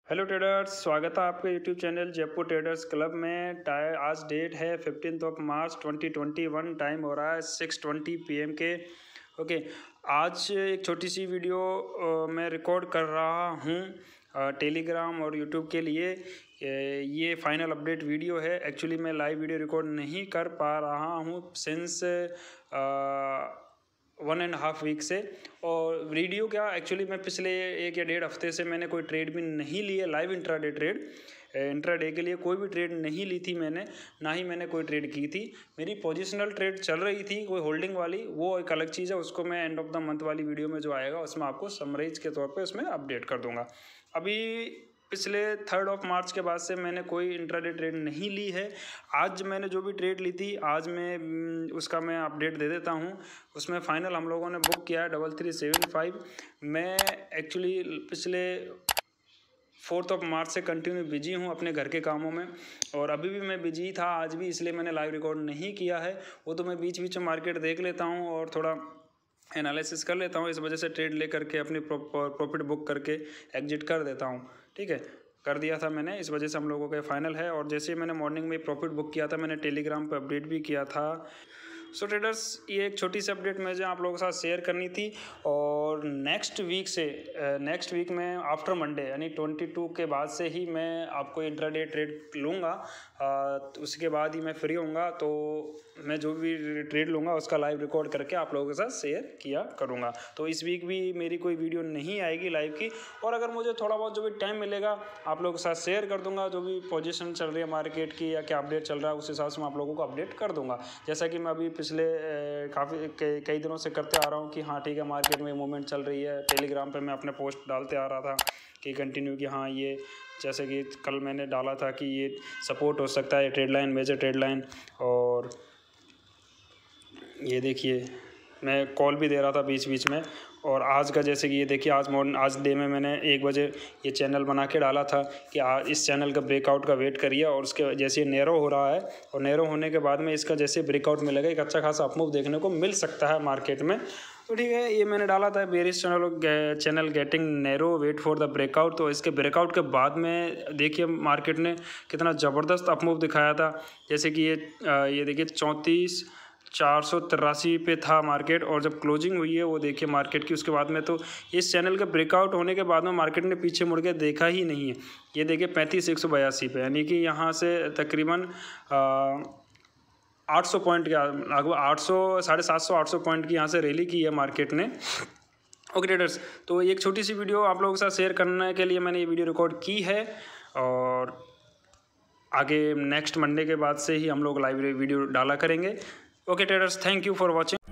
Hello traders, स्वागत है आपके YouTube channel Jaipur traders club में। आज डेट है 15 मार्च 2021। टाइम हो रहा है 6:20 PM के। ओके, आज एक छोटी सी वीडियो मैं रिकॉर्ड कर रहा हूँ टेलीग्राम और यूट्यूब के लिए। ये फाइनल अपडेट वीडियो है। एक्चुअली मैं लाइव वीडियो रिकॉर्ड नहीं कर पा रहा हूँ सिंस 1.5 वीक से। और वीडियो क्या, एक्चुअली मैं पिछले 1 या 1.5 हफ्ते से मैंने कोई ट्रेड भी नहीं ली है। लाइव इंट्राडे ट्रेड, इंट्राडे के लिए कोई भी ट्रेड नहीं ली थी मैंने, ना ही मैंने कोई ट्रेड की थी। मेरी पोजिशनल ट्रेड चल रही थी कोई होल्डिंग वाली, वो एक अलग चीज़ है। उसको मैं एंड ऑफ द मंथ वाली वीडियो में जो आएगा उसमें आपको समराइज के तौर पे उसमें अपडेट कर दूंगा। अभी पिछले 3 मार्च के बाद से मैंने कोई इंट्राडे ट्रेड नहीं ली है। आज मैंने जो भी ट्रेड ली थी, आज मैं उसका मैं अपडेट दे देता हूँ। उसमें फाइनल हम लोगों ने बुक किया है 3375। मैं एक्चुअली पिछले 4 मार्च से कंटिन्यू बिजी हूँ अपने घर के कामों में, और अभी भी मैं बिजी था आज भी, इसलिए मैंने लाइव रिकॉर्ड नहीं किया है। वो तो मैं बीच बीच में मार्केट देख लेता हूँ और थोड़ा एनालिसिस कर लेता हूँ, इस वजह से ट्रेड ले करके अपनी प्रॉफिट बुक करके एग्जिट कर देता हूँ। ठीक है, कर दिया था मैंने, इस वजह से हम लोगों का फाइनल है। और जैसे मैंने मॉर्निंग में प्रॉफिट बुक किया था, मैंने टेलीग्राम पे अपडेट भी किया था। सो ट्रेडर्स, ये एक छोटी सी अपडेट मुझे आप लोगों के साथ शेयर करनी थी। और नेक्स्ट वीक में आफ्टर मंडे यानी 22 के बाद से ही मैं आपको इंट्राडे ट्रेड लूँगा। तो उसके बाद ही मैं फ्री होऊंगा, तो मैं जो भी ट्रेड लूँगा उसका लाइव रिकॉर्ड करके आप लोगों के साथ शेयर किया करूँगा। तो इस वीक भी मेरी कोई वीडियो नहीं आएगी लाइव की, और अगर मुझे थोड़ा बहुत जो भी टाइम मिलेगा आप लोगों के साथ शेयर कर दूँगा। जो भी पोजीशन चल रही है मार्केट की या क्या अपडेट चल रहा है, उस हिसाब से मैं आप लोगों को अपडेट कर दूँगा। जैसा कि मैं अभी पिछले कई दिनों से करते आ रहा हूँ कि हाँ ठीक है, मार्केट में मूवमेंट चल रही है। टेलीग्राम पर मैं अपने पोस्ट डालते आ रहा था कि कंटिन्यू कि हाँ ये, जैसे कि कल मैंने डाला था कि ये सपोर्ट हो सकता है, trade line, major trade line. और ये देखिए, मैं कॉल भी दे रहा था बीच बीच में। और आज का जैसे कि ये देखिए, आज डे में मैंने 1 बजे ये चैनल बना के डाला था कि आज इस चैनल का ब्रेकआउट का वेट करिए। और उसके जैसे ये नैरो हो रहा है, और नैरो होने के बाद में इसका जैसे ब्रेकआउट मिलेगा, एक अच्छा खासा अपमूव देखने को मिल सकता है मार्केट में। तो ठीक है, ये मैंने डाला था bearish channel getting narrow, wait for the breakout. तो इसके ब्रेकआउट के बाद में देखिए मार्केट ने कितना ज़बरदस्त अपमूव दिखाया था। जैसे कि ये देखिए 34,483 पे था मार्केट, और जब क्लोजिंग हुई है वो देखिए मार्केट की, उसके बाद में तो इस चैनल के ब्रेकआउट होने के बाद में मार्केट ने पीछे मुड़ के देखा ही नहीं है। ये देखिए 35,182 पे, यानी कि यहाँ से तकरीबन 800 पॉइंट के लगभग 750-800 पॉइंट की यहाँ से रैली की है मार्केट ने। ओके ट्रेडर्स, तो एक छोटी सी वीडियो आप लोगों के साथ शेयर करने के लिए मैंने ये वीडियो रिकॉर्ड की है। और आगे नेक्स्ट मंडे के बाद से ही हम लोग लाइव वीडियो डाला करेंगे। Okay traders, thank you for watching.